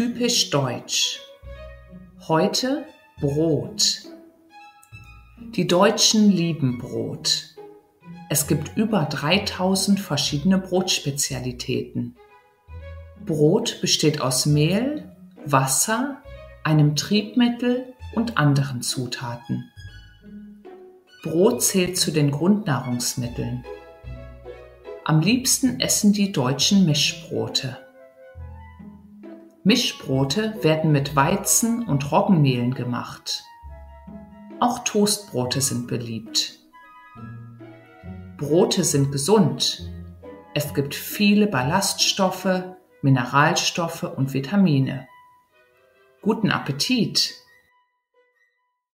Typisch deutsch. Heute Brot. Die Deutschen lieben Brot. Es gibt über 3000 verschiedene Brotspezialitäten. Brot besteht aus Mehl, Wasser, einem Triebmittel und anderen Zutaten. Brot zählt zu den Grundnahrungsmitteln. Am liebsten essen die Deutschen Mischbrote. Mischbrote werden mit Weizen- und Roggenmehlen gemacht. Auch Toastbrote sind beliebt. Brote sind gesund. Es gibt viele Ballaststoffe, Mineralstoffe und Vitamine. Guten Appetit!